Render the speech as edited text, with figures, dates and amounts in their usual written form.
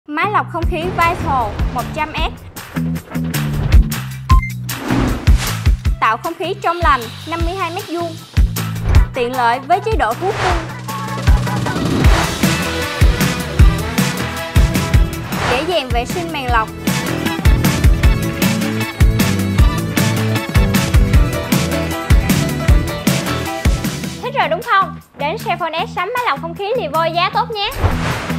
Máy lọc không khí Vital 100S. Tạo không khí trong lành 52 m². Tiện lợi với chế độ hút tung. Dễ dàng vệ sinh màng lọc. Thích rồi đúng không? Đến Cellphone S sắm máy lọc không khí Livoi giá tốt nhé.